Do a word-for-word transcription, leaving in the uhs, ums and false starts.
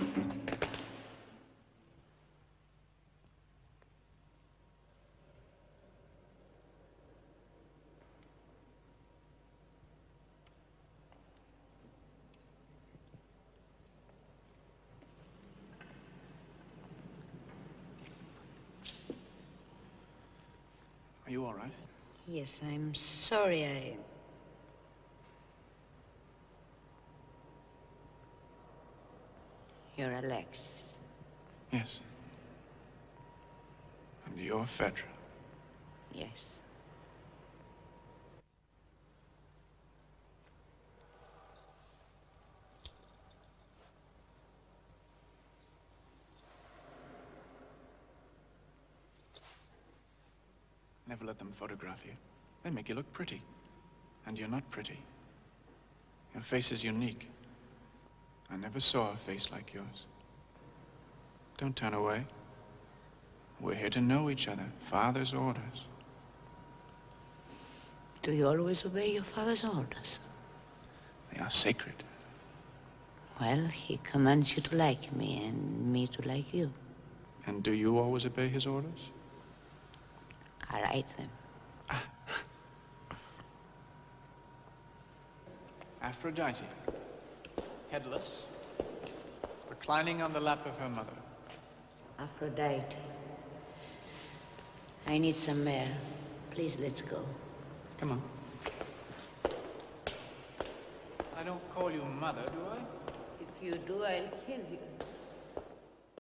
Are you all right? Yes, I'm sorry I... You're Alexis. Yes. And you're Fedra. Yes. Never let them photograph you. They make you look pretty. And you're not pretty. Your face is unique. I never saw a face like yours. Don't turn away. We're here to know each other. Father's orders. Do you always obey your father's orders? They are sacred. Well, he commands you to like me and me to like you. And do you always obey his orders? I write them. Aphrodite, headless, reclining on the lap of her mother. Aphrodite. I need some air. Please, let's go. Come on. I don't call you mother, do I? If you do, I'll kill you.